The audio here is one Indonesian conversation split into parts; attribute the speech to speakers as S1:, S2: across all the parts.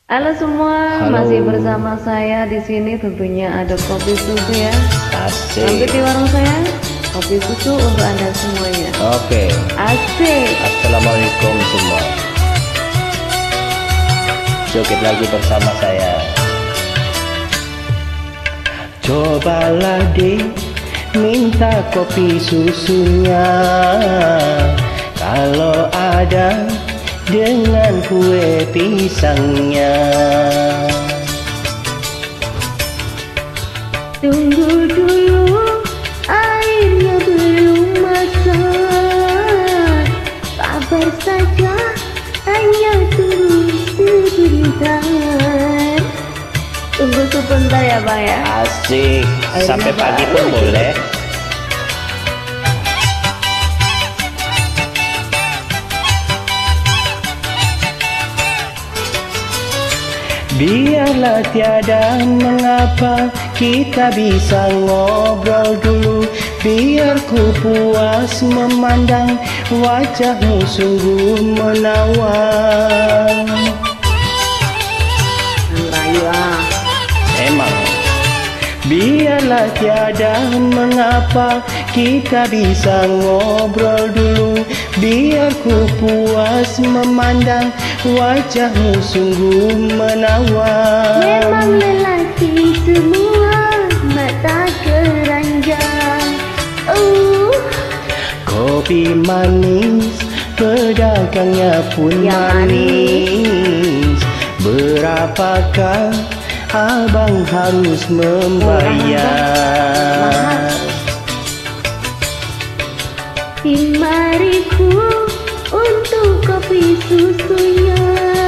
S1: Halo semua,
S2: Halo.
S1: masih bersama saya di sini tentunya ada kopi susu ya.
S2: Asik.
S1: Mampir di warung saya, kopi susu untuk Anda semuanya.
S2: Oke.
S1: Asik.
S2: Assalamualaikum semua. Joget lagi bersama saya. Cobalah minta kopi susunya. Kalau ada dengan kue pisangnya.
S1: Tunggu dulu, airnya belum masak. Sabar saja, hanya tunggu sebentar. Tunggu sebentar ya Bang ya.
S2: Asik.
S1: Airnya
S2: Sampai pagi pun
S1: bagus.
S2: boleh. Biarlah tiada mengapa, kita bisa ngobrol dulu. Biar ku puas memandang wajahmu sungguh menawan.
S1: Rayu ah.
S2: Emang. Biarlah tiada mengapa, kita bisa ngobrol dulu. Biar ku puas memandang wajahmu sungguh menawan.
S1: Memang lelaki semua mata keranjang.
S2: Kopi manis, pedagangnya pun
S1: Ya,
S2: manis. Berapakah abang harus membayar?
S1: 5.000 untuk kopi susunya,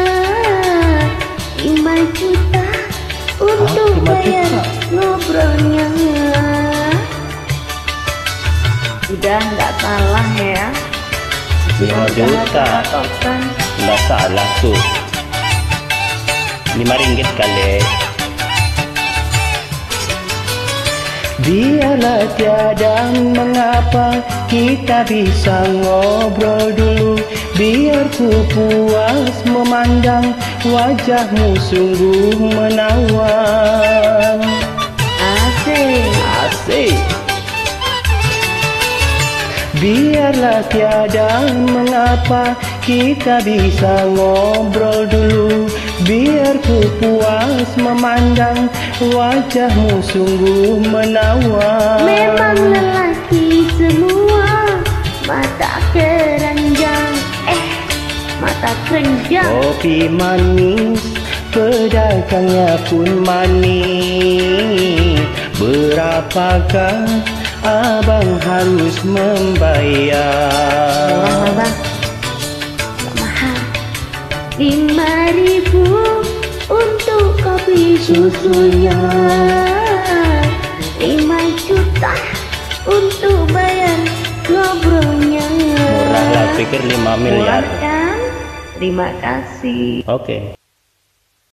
S1: 5 juta untuk
S2: 5
S1: bayar
S2: juta.
S1: ngobrolnya. Udah nggak salah ya.
S2: 5 juta.
S1: Kan?
S2: Nggak salah tuh. 5 ringgit kali. Biarlah tiada mengapa, kita bisa ngobrol dulu. Biar ku puas memandang wajahmu sungguh menawan.
S1: Asik.
S2: Asik. Biarlah tiada mengapa, kita bisa ngobrol dulu. Biar ku puas memandang wajahmu sungguh menawan.
S1: Memang lelaki semua mata keranjang. Mata keranjang.
S2: Kopi manis, pedagangnya pun manis. Berapakah abang harus membayar?
S1: Murah bang, gak mahal. 5.000 untuk kopi susunya, 5 juta untuk bayar ngobrolnya.
S2: Murah lah, pikir 5 miliar.
S1: Murah kan? Terima kasih.
S2: Oke.